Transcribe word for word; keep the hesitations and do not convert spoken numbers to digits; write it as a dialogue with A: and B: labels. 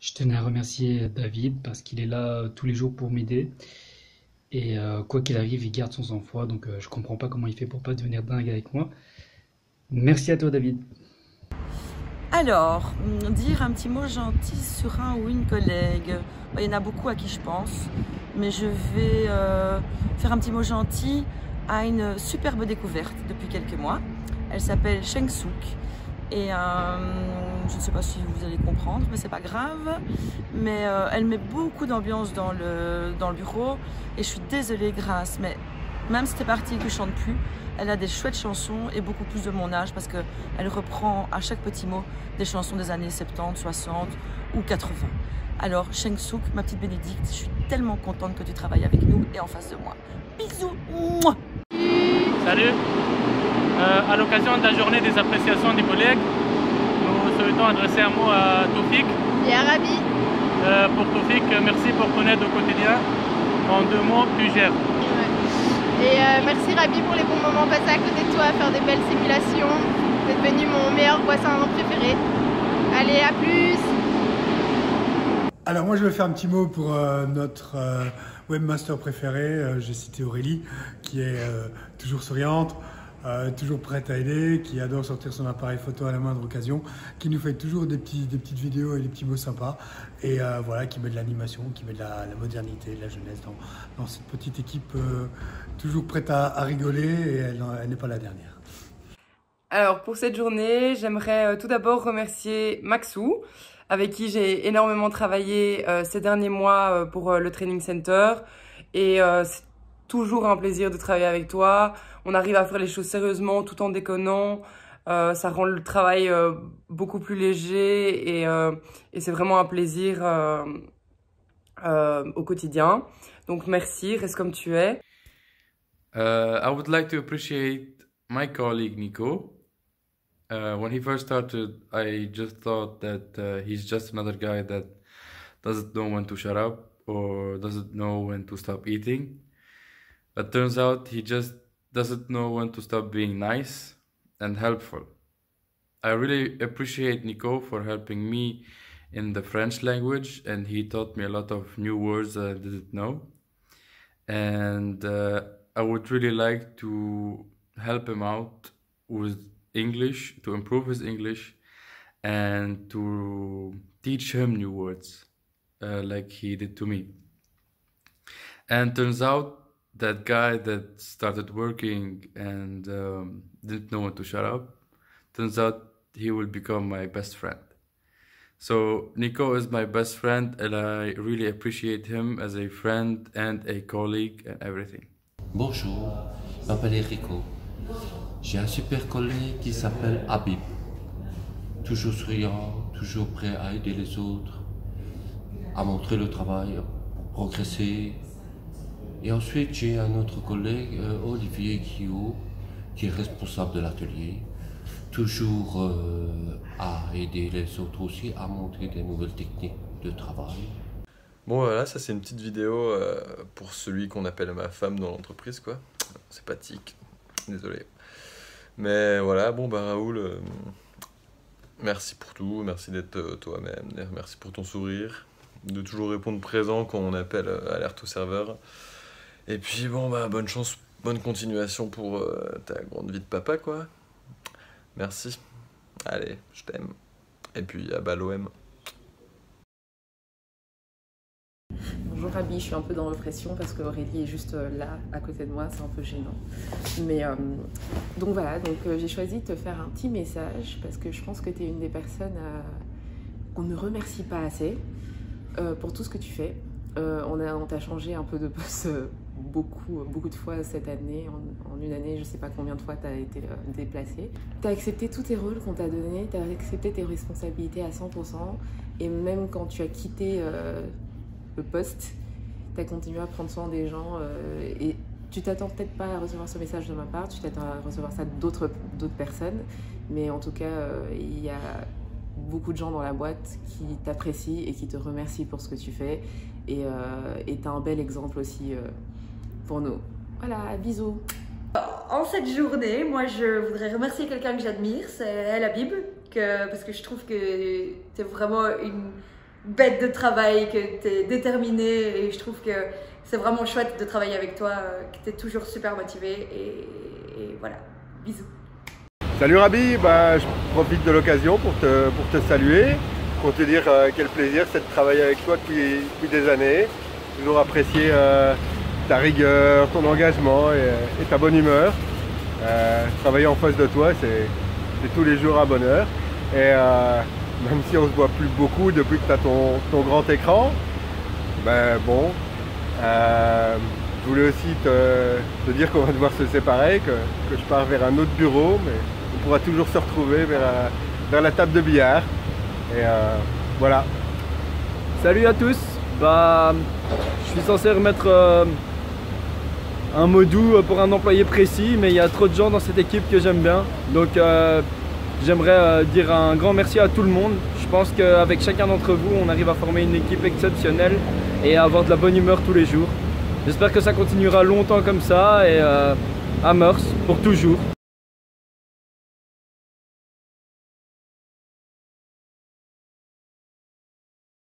A: Je tenais à remercier David parce qu'il est là euh, tous les jours pour m'aider. Et euh, quoi qu'il arrive, il garde son sang-froid. Donc euh, je comprends pas comment il fait pour pas devenir dingue avec moi. Merci à toi, David.
B: Alors, dire un petit mot gentil sur un ou une collègue. Il y en a beaucoup à qui je pense, mais je vais euh, faire un petit mot gentil à une superbe découverte depuis quelques mois. Elle s'appelle Sheng Sook et euh, je ne sais pas si vous allez comprendre, mais c'est pas grave. Mais euh, elle met beaucoup d'ambiance dans le, dans le bureau et je suis désolée Grace, mais même si c'était parti et que je chante plus, elle a des chouettes chansons et beaucoup plus de mon âge parce qu'elle reprend à chaque petit mot des chansons des années soixante-dix, soixante ou quatre-vingts. Alors, Sheng Sook, ma petite Bénédicte, je suis tellement contente que tu travailles avec nous et en face de moi. Bisous. Mouah.
C: Salut. Euh, à l'occasion de la journée des appréciations des collègues, nous souhaitons adresser un mot à Toufik.
D: Et à Rabi.
C: Euh, pour Toufik, merci pour ton aide au quotidien. En deux mots, tu gères.
D: Ouais. Et euh, merci Rabi pour les bons moments passés à côté de toi, à faire des belles simulations. Tu es devenu mon meilleur voisin préféré. Allez, à plus.
E: Alors moi je vais faire un petit mot pour euh, notre euh, webmaster préféré. Euh, J'ai cité Aurélie, qui est euh, toujours souriante, euh, toujours prête à aider, qui adore sortir son appareil photo à la moindre occasion, qui nous fait toujours des, petits, des petites vidéos et des petits mots sympas, et euh, voilà, qui met de l'animation, qui met de la, la modernité, de la jeunesse dans, dans cette petite équipe euh, toujours prête à, à rigoler, et elle, elle n'est pas la dernière.
F: Alors pour cette journée, j'aimerais euh, tout d'abord remercier Maxou, avec qui j'ai énormément travaillé euh, ces derniers mois euh, pour euh, le Training Center. Et euh, c'est toujours un plaisir de travailler avec toi. On arrive à faire les choses sérieusement tout en déconnant. Euh, ça rend le travail euh, beaucoup plus léger et, euh, et c'est vraiment un plaisir euh, euh, au quotidien. Donc merci, reste comme tu es.
G: Uh, I would like to appreciate my colleague Nico. Uh, when he first started, I just thought that uh, he's just another guy that doesn't know when to shut up or doesn't know when to stop eating. But turns out he just doesn't know when to stop being nice and helpful. I really appreciate Nico for helping me in the French language, and he taught me a lot of new words that I didn't know. And uh, I would really like to help him out with English, to improve his English, and to teach him new words, uh, like he did to me. And turns out that guy that started working and um, didn't know when to shut up, turns out he will become my best friend. So Nico is my best friend, and I really appreciate him as a friend and a colleague and everything.
H: Bonjour, je m'appelle Enrico. J'ai un super collègue qui s'appelle Habib. Toujours souriant, toujours prêt à aider les autres, à montrer le travail, à progresser. Et ensuite, j'ai un autre collègue, euh, Olivier Guillaume, qui est responsable de l'atelier. Toujours euh, à aider les autres aussi, à montrer des nouvelles techniques de travail.
I: Bon voilà, ça c'est une petite vidéo euh, pour celui qu'on appelle ma femme dans l'entreprise, quoi. Sympathique, désolé. Mais voilà, bon bah Raoul, euh, merci pour tout, merci d'être euh, toi-même, merci pour ton sourire, de toujours répondre présent quand on appelle euh, alerte au serveur. Et puis bon bah bonne chance, bonne continuation pour euh, ta grande vie de papa, quoi. Merci, allez, je t'aime. Et puis à bas l'O M.
J: Bonjour Rabi, je suis un peu dans l'oppression parce qu'Aurélie est juste là, à côté de moi, c'est un peu gênant. Mais euh, donc voilà, donc euh, j'ai choisi de te faire un petit message parce que je pense que tu es une des personnes euh, qu'on ne remercie pas assez euh, pour tout ce que tu fais. Euh, on a, on t'a changé un peu de poste euh, beaucoup, beaucoup de fois cette année. En, en une année, je sais pas combien de fois tu as été euh, déplacé. Tu as accepté tous tes rôles qu'on t'a donnés, tu as accepté tes responsabilités à cent pour cent. Et même quand tu as quitté euh, le poste, tu as continué à prendre soin des gens. Euh, et tu t'attends peut-être pas à recevoir ce message de ma part, tu t'attends à recevoir ça d'autres d'autres personnes. Mais en tout cas, euh, il y a beaucoup de gens dans la boîte qui t'apprécient et qui te remercient pour ce que tu fais. Et euh, tu as un bel exemple aussi euh, pour nous. Voilà, bisous.
K: En cette journée, moi je voudrais remercier quelqu'un que j'admire, c'est El Habib, que, parce que je trouve que tu es vraiment une bête de travail, que tu es déterminé et je trouve que c'est vraiment chouette de travailler avec toi, que tu es toujours super motivé et, et voilà, bisous.
L: Salut Rabi, bah, je profite de l'occasion pour te, pour te saluer, pour te dire euh, quel plaisir c'est de travailler avec toi depuis, depuis des années. Toujours apprécier euh, ta rigueur, ton engagement et, et ta bonne humeur. Euh, travailler en face de toi, c'est tous les jours un bonheur. Et euh, même si on ne se voit plus beaucoup depuis que tu as ton, ton grand écran, ben bon, euh, je voulais aussi te, te dire qu'on va devoir se séparer, que, que je pars vers un autre bureau, mais on pourra toujours se retrouver vers, vers la table de billard. Et euh, voilà.
M: Salut à tous. Bah, je suis censé remettre euh, un mot doux pour un employé précis, mais il y a trop de gens dans cette équipe que j'aime bien. Donc euh, j'aimerais euh, dire un grand merci à tout le monde. Je pense qu'avec chacun d'entre vous, on arrive à former une équipe exceptionnelle et à avoir de la bonne humeur tous les jours. J'espère que ça continuera longtemps comme ça et euh, à Meurs pour toujours.